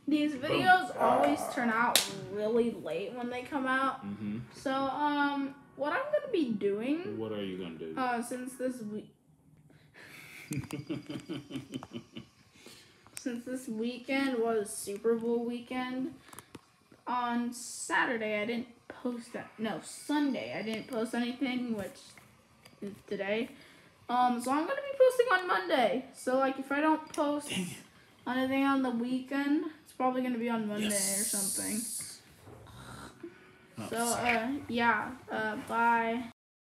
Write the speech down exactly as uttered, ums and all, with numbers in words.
these videos Boom. always turn out really late when they come out. Mm-hmm. So, um, what I'm gonna be doing... What are you gonna do? Uh, since this week... since this weekend was Super Bowl weekend, on Saturday I didn't post that. No, Sunday I didn't post anything, which is today. Um, so I'm gonna be posting on Monday. So like, if I don't post anything on the weekend, it's probably gonna be on Monday yes. or something. Oh, so uh, yeah. Uh, bye.